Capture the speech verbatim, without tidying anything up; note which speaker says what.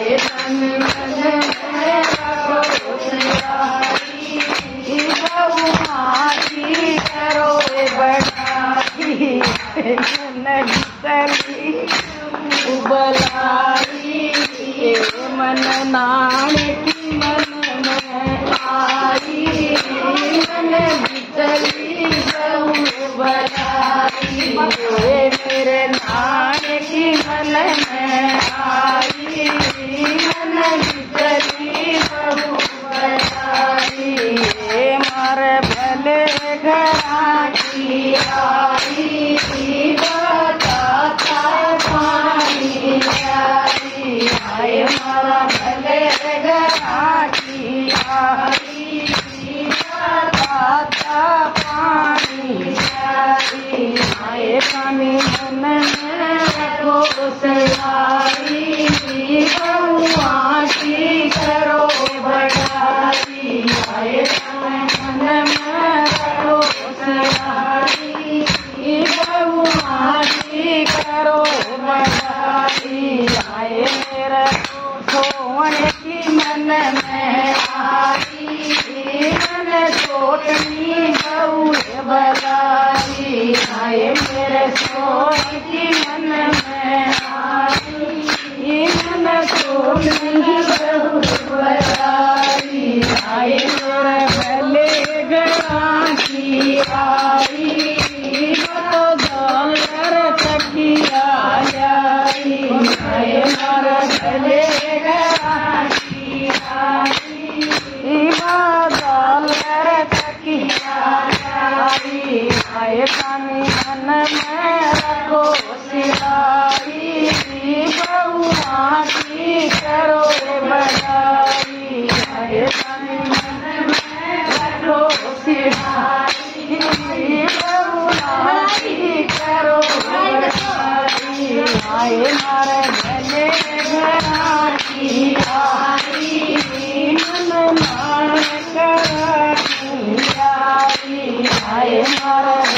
Speaker 1: आए तन मन में रखो सियारी, बहुआ की करो बढ़ाई, मन चली उबलाई, मन नाण की मन में आई, मन चली उबलाई, मेरे नाण की मन में आई, मन चली उबलाई, मारे भले घरा की आई, बताता पानी आई, आए मारा भले घरा की आई, बताता पानी आई, आए पानी मन में रखो सियारी, बहुआ की करो बढ़ाई, आए मन में रखो सियारी, बहुआ की करो बढ़ाई, आए मेरे सोने की मन में आई, मन सोटनी बहु बलाई, आए मेरे सोने की मन में आई, मन सोटनी बहु बलाई, आए मेरे भले घरा की आई, तो दौलत तकिया आई, आए मारा भले घरा की आई, दौलत तकिया आई, आए पानी मन में रखो सिलाई, बहुआ की करो बढ़ाई, आए पानी मन में रखो सिलाई, बहुआ की करो बढ़ाई, आए मारे भले घरा की आई, मन नाण करा की आई, आए मारा